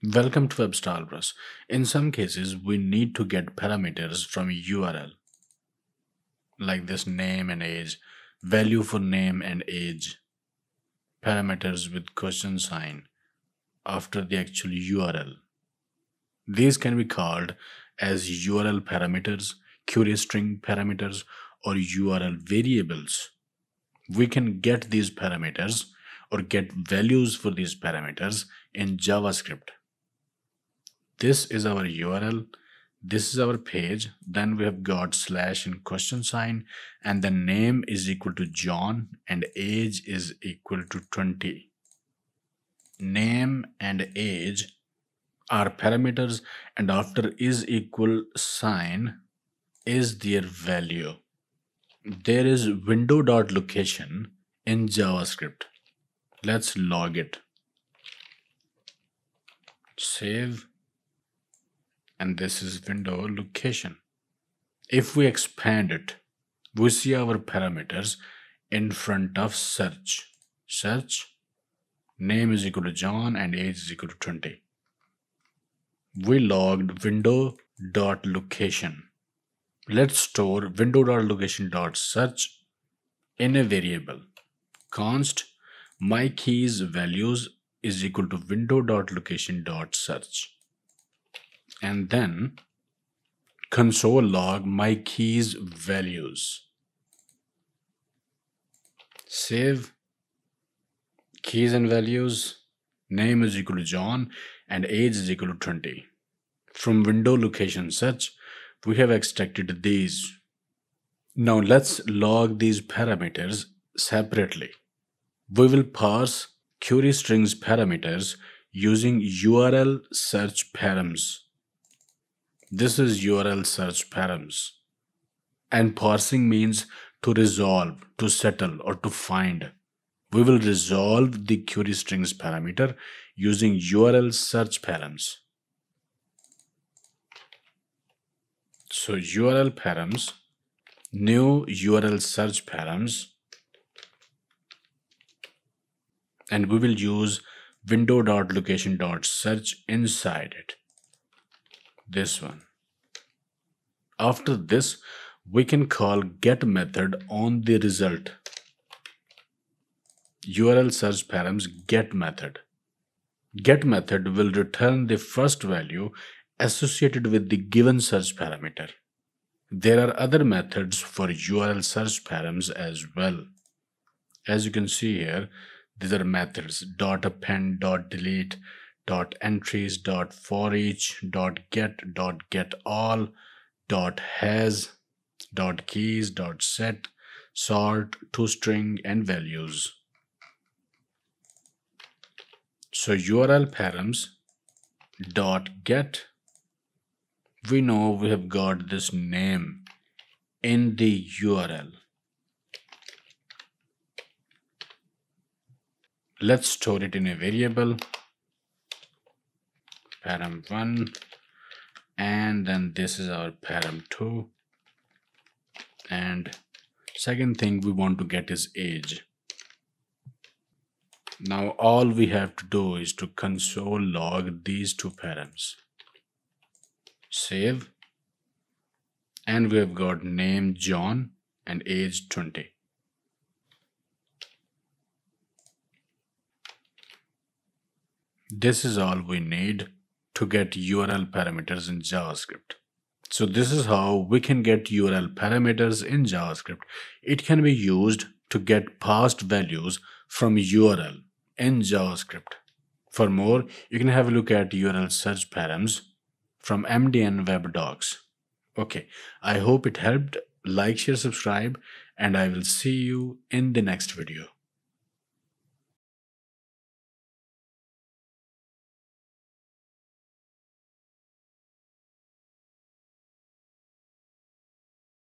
Welcome to WebStarBrush. In some cases, we need to get parameters from URL, like this name and age, value for name and age, parameters with question sign after the actual URL. These can be called as URL parameters, query string parameters, or URL variables. We can get these parameters or get values for these parameters in JavaScript. This is our URL, this is our page, then we have got slash and question sign, and the name is equal to John and age is equal to 20. Name and age are parameters, and after is equal sign is their value. There is window.location in JavaScript. Let's log it. Save. And this is window location. If we expand it, we see our parameters in front of search. Search, name is equal to John and age is equal to 20. We logged window.location. Let's store window.location.search in a variable. Const my keys values is equal to window.location.search. And then console log my keys values. Save. Keys and values, name is equal to John and age is equal to 20. From window location search, we have extracted these. Now let's log these parameters separately. We will parse query strings parameters using URLSearchParams. This is URLSearchParams. And parsing means to resolve, to settle, or to find. We will resolve the query strings parameter using URLSearchParams. So URLParams, new URLSearchParams, and we will use window.location.search inside it. This one. After this, we can call get method on the result. URLSearchParams get method. Get method will return the first value associated with the given search parameter. There are other methods for URLSearchParams as well. As you can see here, these are methods .append, .delete, .entries, .foreach, .get all, .has, .keys, .set, sort, toString, and values. So URLParams .get, we know we have got this name in the URL. Let's store it in a variable param1, and then this is our param2, and second thing we want to get is age. Now all we have to do is to console log these two params. Save, and we have got name John and age 20. This is all we need to get URL parameters in JavaScript. So this is how we can get URL parameters in JavaScript. It can be used to get passed values from URL in JavaScript. For more, you can have a look at URLSearchParams from MDN Web Docs. Okay, I hope it helped. Like, share, subscribe, and I will see you in the next video.